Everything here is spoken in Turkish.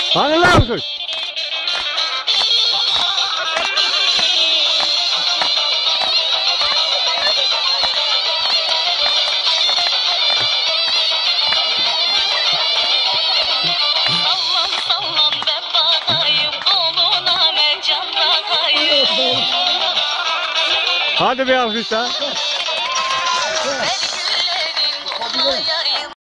Hangiler alkış? Sallan sallan ben bakayım, koluna mercan takayım. Hadi bir alkış daha.